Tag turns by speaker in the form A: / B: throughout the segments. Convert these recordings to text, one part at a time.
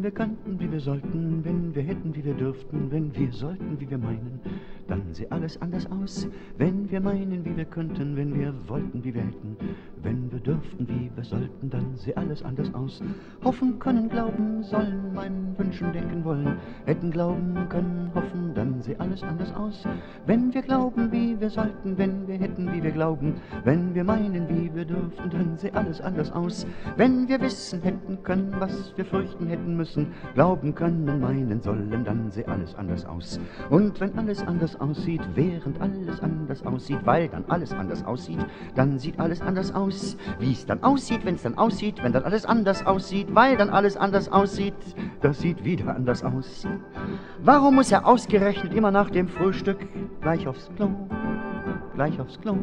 A: wir könnten, wie wir sollten, wenn wir hätten, wie wir dürften, wenn wir sollten, wie wir meinen, dann sähe alles anders aus. Wenn wir meinen, wie wir könnten, wenn wir wollten, wie wir hätten, wenn wir dürften, wie wir sollten, dann sähe alles anders aus. Hoffen können, glauben sollen, meinen, wünschen, denken wollen, hätten glauben können, hoffen, dann sähe alles anders aus. Wenn wir glauben, wie wir sollten, wenn wir hätten, wie wir glauben, wenn wir meinen, wie wir dürften, dann sähe alles anders aus. Wenn wir wissen hätten können, was wir fürchten hätten müssen, glauben können, meinen sollen, dann sähe alles anders aus. Und wenn alles anders aussieht, während alles anders aussieht, weil dann alles anders aussieht, dann sieht alles anders aus. Wie es dann aussieht, wenn es dann aussieht, wenn dann alles anders aussieht, weil dann alles anders aussieht, das sieht wieder anders aus. Warum muss er ausgerechnet immer nach dem Frühstück gleich aufs Klo, gleich aufs Klo?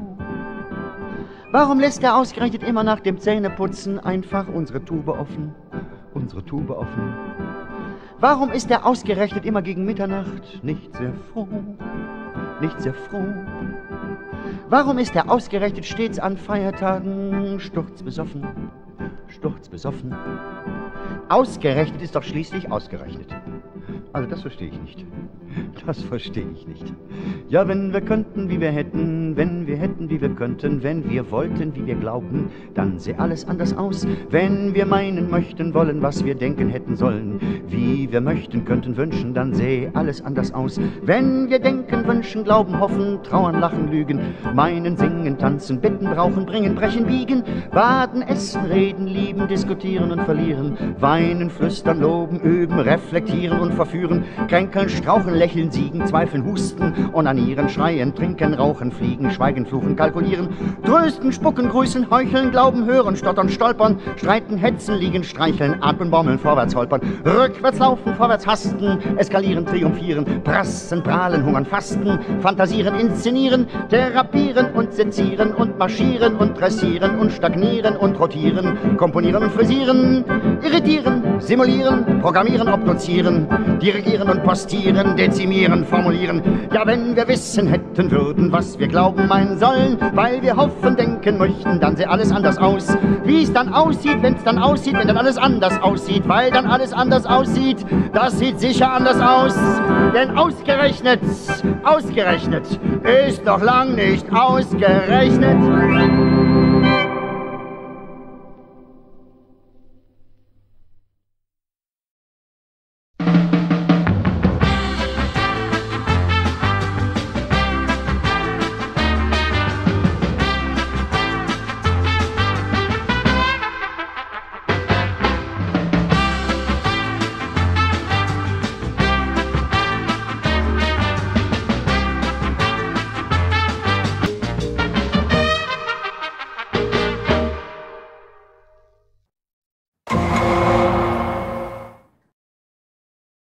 A: Warum lässt er ausgerechnet immer nach dem Zähneputzen einfach unsere Tube offen, unsere Tube offen? Warum ist er ausgerechnet immer gegen Mitternacht nicht sehr froh, nicht sehr froh? Warum ist er ausgerechnet stets an Feiertagen sturzbesoffen, sturzbesoffen? Ausgerechnet ist doch schließlich ausgerechnet. Also das verstehe ich nicht. Das verstehe ich nicht. Ja, wenn wir könnten, wie wir hätten, wenn wir hätten, wie wir könnten, wenn wir wollten, wie wir glauben, dann sähe alles anders aus. Wenn wir meinen, möchten, wollen, was wir denken hätten sollen, wie wir möchten, könnten, wünschen, dann sähe alles anders aus. Wenn wir denken, wünschen, glauben, hoffen, trauern, lachen, lügen, meinen, singen, tanzen, bitten, brauchen, bringen, brechen, biegen, baden, essen, reden, lieben, diskutieren und verlieren, weinen, flüstern, loben, üben, reflektieren und verführen, kränkeln, strauchen, lächeln, siegen, zweifeln, husten, onanieren, schreien, trinken, rauchen, fliegen, schweigen, fluchen, kalkulieren, trösten, spucken, grüßen, heucheln, glauben, hören, stottern, stolpern, streiten, hetzen, liegen, streicheln, atmen, baumeln, vorwärts holpern, rückwärts laufen, vorwärts hasten, eskalieren, triumphieren, prassen, prahlen, hungern, fasten, fantasieren, inszenieren, therapieren und sezieren und marschieren und dressieren und stagnieren und rotieren, komponieren und frisieren, irritieren, simulieren, programmieren, obduzieren, dirigieren und postieren, dezimieren, formulieren. Ja, wenn wir wissen hätten würden, was wir glauben meinen sollen, weil wir hoffen, denken möchten, dann sähe alles anders aus. Wie es dann aussieht, wenn es dann aussieht, wenn dann alles anders aussieht, weil dann alles anders aussieht, das sieht sicher anders aus. Denn ausgerechnet ist noch lang nicht ausgerechnet.